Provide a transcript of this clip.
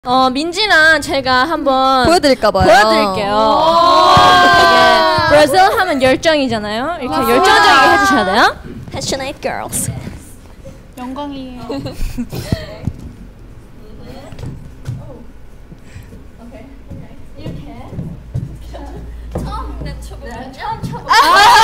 민지랑 제가 한번 보여드릴까봐요. 보여드릴게요. 이게 브라질 하면 열정이잖아요. 이렇게 열정적이게 해주셔야 돼요. Passionate girls. 영광이에요. 처음 쳐보죠. 아!